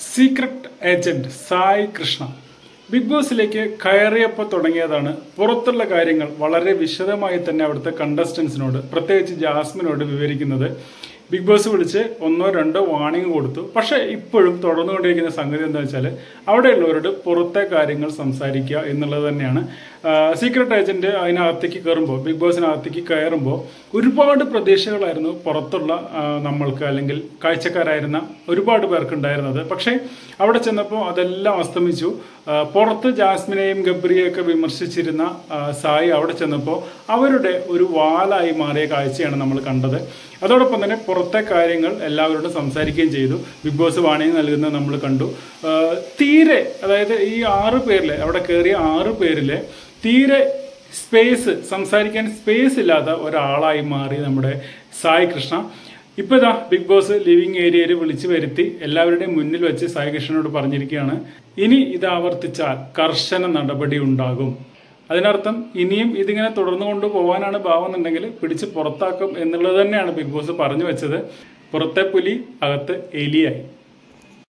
Secret agent Sai Krishna big ബോസിലേക്ക് കയറിയപ്പോൾ തുടങ്ങിയതാണ് പുറത്തുള്ള കാര്യങ്ങൾ വളരെ വിശദമായി തന്നെ അവിടുത്തെ കണ്ടസ്റ്റൻസിനോട് പ്രത്യേകിച്ച് ജാസ്മിനോട് വിവരിക്കുന്നത്. ബിഗ് ബോസ് വിളിച്ച് 1-2 വാർണിംഗ് കൊടുത്തു. പക്ഷെ ഇപ്പോഴും തുടർന്നുകൊണ്ടിരിക്കുന്ന സംഗതി എന്താ വെച്ചാൽ അവിടെയുള്ളവരോട് പുറത്തെ കാര്യങ്ങൾ സംസാരിക്കുക എന്നുള്ളത് തന്നെയാണ്. സീക്രട്ട് ഏജന്റ് അതിനകത്തേക്ക് കയറുമ്പോൾ, ബിഗ് ബോസിനകത്തേക്ക് കയറുമ്പോൾ ഒരുപാട് പ്രതീക്ഷകളായിരുന്നു പുറത്തുള്ള നമ്മൾക്ക് അല്ലെങ്കിൽ കാഴ്ചക്കാരായിരുന്ന ഒരുപാട് പേർക്കുണ്ടായിരുന്നത്. പക്ഷേ അവിടെ ചെന്നപ്പോൾ അതെല്ലാം അസ്തമിച്ചു. പുറത്ത് ജാസ്മിനെയും ഗബ്രിയെയൊക്കെ വിമർശിച്ചിരുന്ന സായി അവിടെ ചെന്നപ്പോൾ അവരുടെ ഒരു വാലായി മാറിയ കാഴ്ചയാണ് നമ്മൾ കണ്ടത്. അതോടൊപ്പം തന്നെ പുറത്തെ കാര്യങ്ങൾ എല്ലാവരോടും സംസാരിക്കുകയും ചെയ്തു. ബിഗ് ബോസ് വാണിംഗ് നൽകുന്നത് നമ്മൾ കണ്ടു. തീരെ, അതായത് ഈ 6 പേരിലെ, അവിടെ കയറിയ 6 പേരിലെ തീരെ സംസാരിക്കാൻ സ്പേസ് ഇല്ലാത്ത ഒരാളായി മാറി നമ്മുടെ സായി കൃഷ്ണ. ഇപ്പൊ ഇതാ ബിഗ് ബോസ് ലിവിംഗ് ഏരിയയിൽ വിളിച്ചു വരുത്തി എല്ലാവരുടെയും മുന്നിൽ വെച്ച് സായി കൃഷ്ണനോട് പറഞ്ഞിരിക്കുകയാണ്, ഇനി ഇത് ആവർത്തിച്ചാൽ കർശന നടപടി ഉണ്ടാകും. അതിനർത്ഥം ഇനിയും ഇതിങ്ങനെ തുടർന്നു കൊണ്ടുപോകാനാണ് ഭാവമെന്നുണ്ടെങ്കിൽ പിടിച്ച് പുറത്താക്കും എന്നുള്ളത് തന്നെയാണ് ബിഗ് ബോസ് പറഞ്ഞു വെച്ചത്. പുറത്തെ പുലി അകത്ത് എലിയായി.